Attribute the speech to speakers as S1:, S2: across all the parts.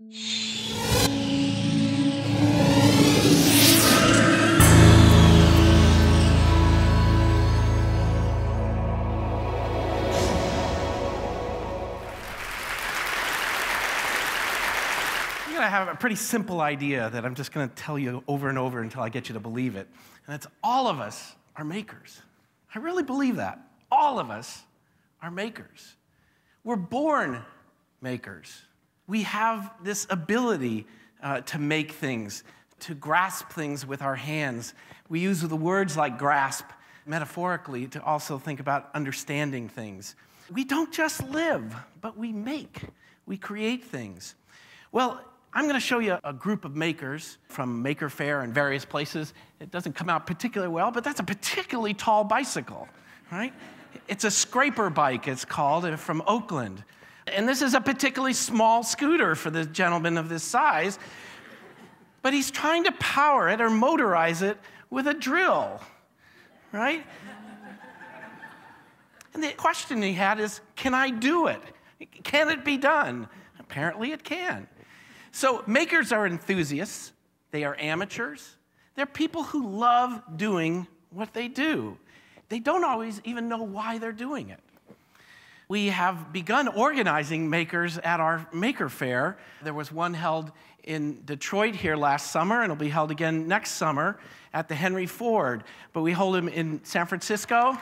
S1: I have a pretty simple idea that I'm just going to tell you over and over until I get you to believe it. And it's all of us are makers. I really believe that. All of us are makers. We're born makers. We have this ability to make things, to grasp things with our hands. We use the words like grasp metaphorically to also think about understanding things. We don't just live, but we make. We create things. Well, I'm going to show you a group of makers from Maker Faire and various places. It doesn't come out particularly well, but that's a particularly tall bicycle, right? It's a scraper bike, it's called, from Oakland. And this is a particularly small scooter for the gentleman of this size, but he's trying to power it or motorize it with a drill, right? And the question he had is, can I do it? Can it be done? Apparently it can. So makers are enthusiasts. They are amateurs. They're people who love doing what they do. They don't always even know why they're doing it. We have begun organizing makers at our Maker Faire. There was one held in Detroit here last summer, and it'll be held again next summer at the Henry Ford. But we hold them in San Francisco,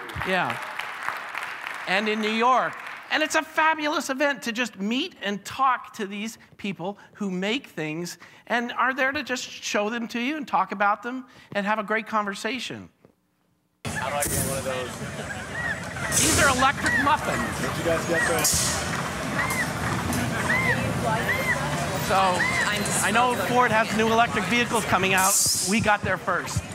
S1: and in New York. And it's a fabulous event to just meet and talk to these people who make things and are there to just show them to you and talk about them and have a great conversation.
S2: How do I get one of those?
S1: These are electric muffins.
S2: Did you guys get those?
S1: So I know Ford has new electric vehicles coming out. We got there first.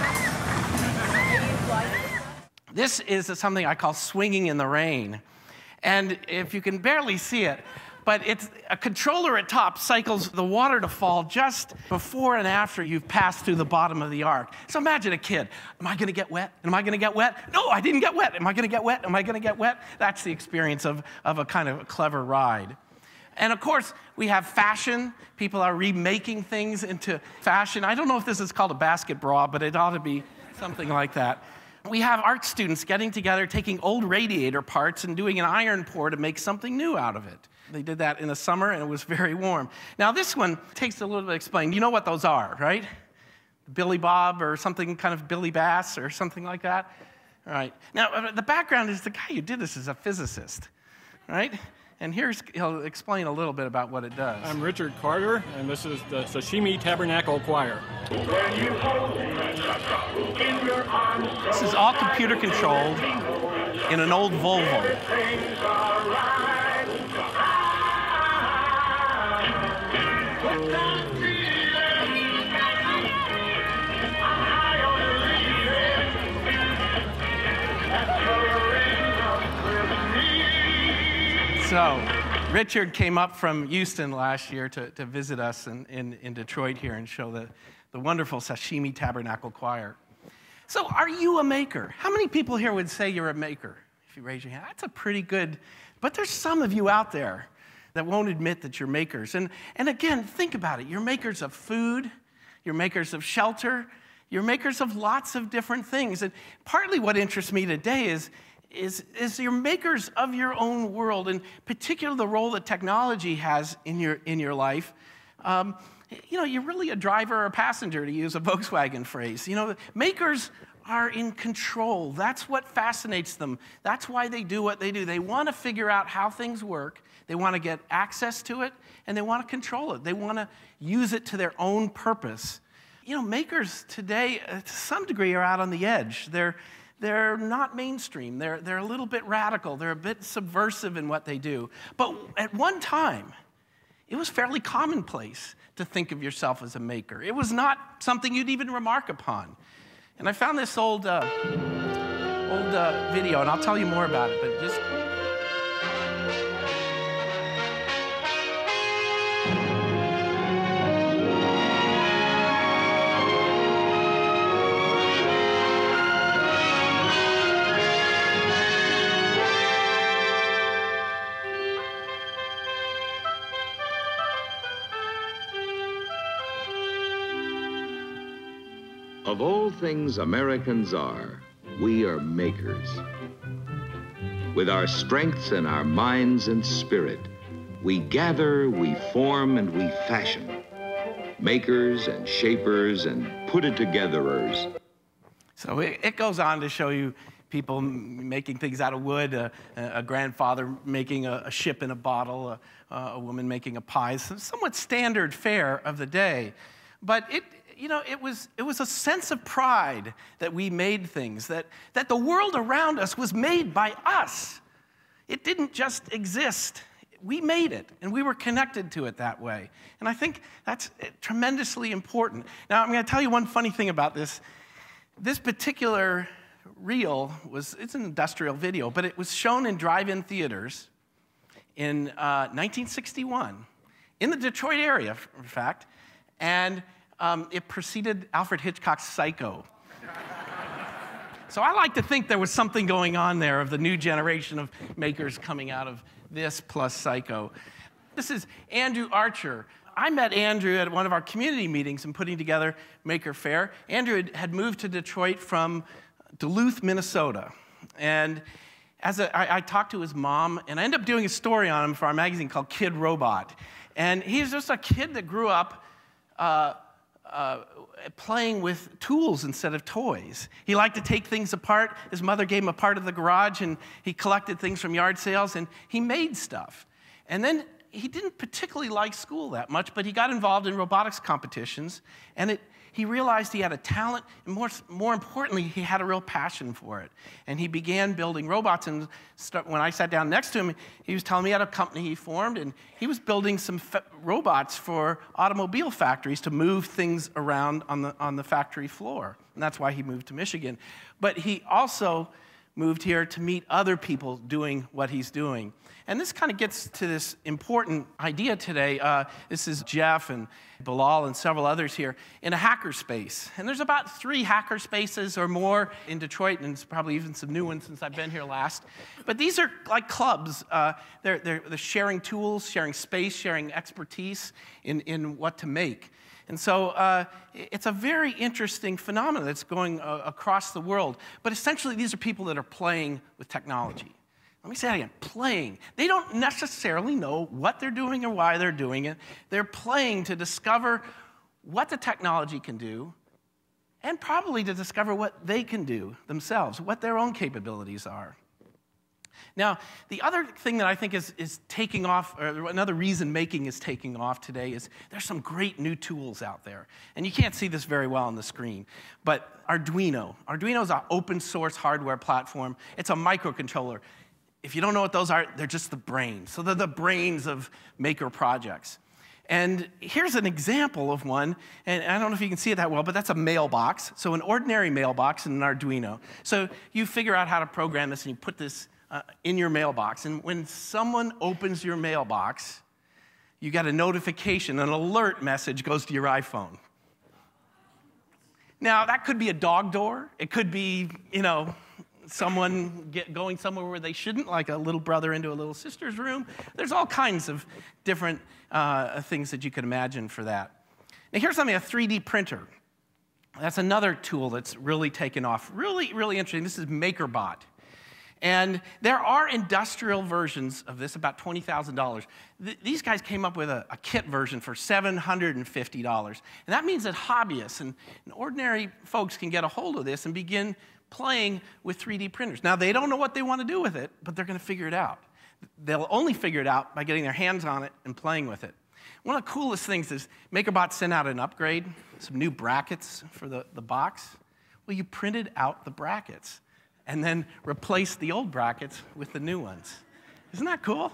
S1: This is something I call swinging in the rain. And if you can barely see it, but it's a controller at top cycles the water to fall just before and after you've passed through the bottom of the ark. So imagine a kid. Am I going to get wet? Am I going to get wet? No, I didn't get wet. Am I going to get wet? Am I going to get wet? That's the experience of a kind of a clever ride. And of course, we have fashion. People are remaking things into fashion. I don't know if this is called a basket bra, but it ought to be something like that. We have art students getting together, taking old radiator parts and doing an iron pour to make something new out of it. They did that in the summer, and it was very warm. Now, this one takes a little bit to explain. You know what those are, right? Billy Bob or something kind of Billy Bass or something like that? All right. Now, the background is the guy who did this is a physicist, right? And he'll explain a little bit about what it does.
S3: I'm Richard Carter, and this is the Sashimi Tabernacle Choir.
S1: This is all computer controlled in an old Volvo. So, Richard came up from Houston last year to visit us in Detroit here and show the wonderful Sashimi Tabernacle Choir. So, are you a maker? How many people here would say you're a maker? If you raise your hand, that's a pretty good, but there's some of you out there that won't admit that you're makers. And again, think about it. You're makers of food, you're makers of shelter, you're makers of lots of different things. And partly what interests me today is you're makers of your own world, and particularly the role that technology has in your life. You're really a driver or a passenger, to use a Volkswagen phrase. Makers are in control. That's what fascinates them. That's why they do what they do. They want to figure out how things work. They want to get access to it, and they want to control it. They want to use it to their own purpose. Makers today, to some degree, are out on the edge. They're not mainstream. They're a little bit radical. They're a bit subversive in what they do. But at one time, it was fairly commonplace to think of yourself as a maker. It was not something you'd even remark upon. And I found this old video, and I'll tell you more about it, but just...
S4: Of all things Americans are, we are makers. With our strengths and our minds and spirit, we gather, we form, and we fashion. Makers and shapers and put-it-togetherers.
S1: So it goes on to show you people making things out of wood, a grandfather making a ship in a bottle, a woman making a pie, somewhat standard fare of the day. But it was a sense of pride that we made things, that the world around us was made by us. It didn't just exist. We made it, and we were connected to it that way. And I think that's tremendously important. Now, I'm going to tell you one funny thing about this. This particular reel it's an industrial video, but it was shown in drive-in theaters in 1961 in the Detroit area, in fact, and it preceded Alfred Hitchcock's Psycho. So I like to think there was something going on there of the new generation of makers coming out of this plus Psycho. This is Andrew Archer. I met Andrew at one of our community meetings and putting together Maker Faire. Andrew had moved to Detroit from Duluth, Minnesota. And I talked to his mom, and I ended up doing a story on him for our magazine called Kid Robot. And he's just a kid that grew up playing with tools instead of toys. He liked to take things apart. His mother gave him a part of the garage, and he collected things from yard sales, and he made stuff. And then he didn't particularly like school that much, but he got involved in robotics competitions, and he realized he had a talent, and more importantly, he had a real passion for it. And he began building robots, and when I sat down next to him, he was telling me he had a company he formed, and he was building some robots for automobile factories to move things around on the factory floor. And that's why he moved to Michigan. But he also moved here to meet other people doing what he's doing. And this kind of gets to this important idea today. This is Jeff and Bilal and several others here in a hackerspace. And there's about 3 hackerspaces or more in Detroit, and it's probably even some new ones since I've been here last. But these are like clubs. They're sharing tools, sharing space, sharing expertise in what to make. And so it's a very interesting phenomenon that's going across the world. But essentially, these are people that are playing with technology. Let me say that again, playing. They don't necessarily know what they're doing or why they're doing it. They're playing to discover what the technology can do and probably to discover what they can do themselves, what their own capabilities are. Now, the other thing that I think is taking off, or another reason making is taking off today is there's some great new tools out there. And you can't see this very well on the screen, but Arduino. Arduino is an open source hardware platform. It's a microcontroller. If you don't know what those are, they're just the brains. So they're the brains of maker projects. And here's an example of one, and I don't know if you can see it that well, but that's a mailbox. So an ordinary mailbox in an Arduino. So you figure out how to program this, and you put this in your mailbox. And when someone opens your mailbox, you get a notification, an alert message goes to your iPhone. Now, that could be a dog door. It could be, someone going somewhere where they shouldn't, like a little brother into a little sister's room. There's all kinds of different things that you could imagine for that. Now, here's something, a 3D printer. That's another tool that's really taken off. Really, really interesting. This is MakerBot. And there are industrial versions of this, about $20,000. These guys came up with a kit version for $750. And that means that hobbyists and ordinary folks can get a hold of this and begin playing with 3D printers. Now, they don't know what they want to do with it, but they're going to figure it out. They'll only figure it out by getting their hands on it and playing with it. One of the coolest things is MakerBot sent out an upgrade, some new brackets for the box. Well, you printed out the brackets and then replaced the old brackets with the new ones. Isn't that cool?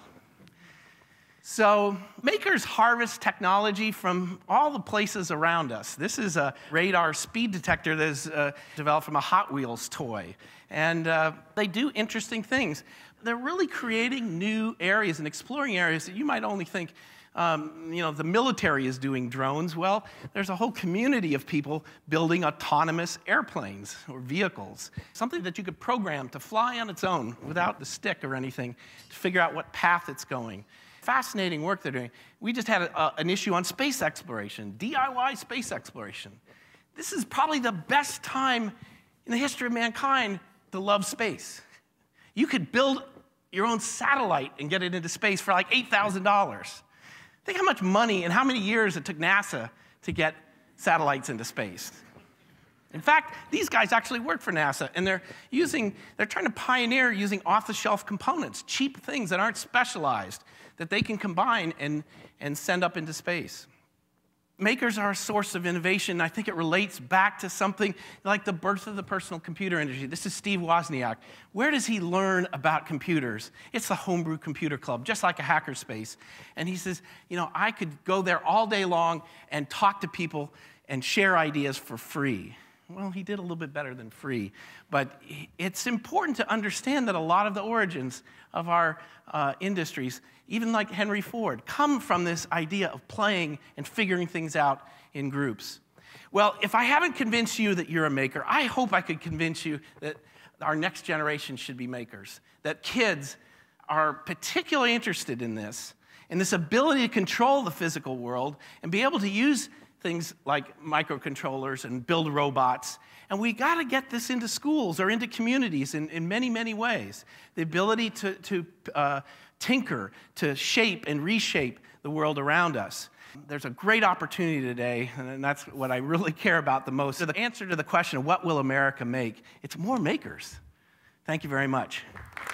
S1: So makers harvest technology from all the places around us. This is a radar speed detector that is developed from a Hot Wheels toy. And they do interesting things. They're really creating new areas and exploring areas that you might only think, the military is doing drones. Well, there's a whole community of people building autonomous airplanes or vehicles, something that you could program to fly on its own without the stick or anything to figure out what path it's going. Fascinating work they're doing. We just had an issue on space exploration, DIY space exploration. this is probably the best time in the history of mankind to love space. You could build your own satellite and get it into space for like $8,000. Think how much money and how many years it took NASA to get satellites into space. In fact, these guys actually work for NASA, and they're trying to pioneer using off-the-shelf components, cheap things that aren't specialized, that they can combine and send up into space. Makers are a source of innovation. I think it relates back to something like the birth of the personal computer industry. This is Steve Wozniak. Where does he learn about computers? It's the Homebrew Computer Club, just like a hackerspace. And he says, you know, I could go there all day long and talk to people and share ideas for free. Well, he did a little bit better than free. But it's important to understand that a lot of the origins of our industries, even like Henry Ford, come from this idea of playing and figuring things out in groups. Well, if I haven't convinced you that you're a maker, I hope I could convince you that our next generation should be makers, that kids are particularly interested in this ability to control the physical world and be able to use things like microcontrollers and build robots. And we got to get this into schools or into communities in many, many ways. The ability to tinker, to shape and reshape the world around us. There's a great opportunity today, and that's what I really care about the most. So the answer to the question of what will America make, it's more makers. Thank you very much.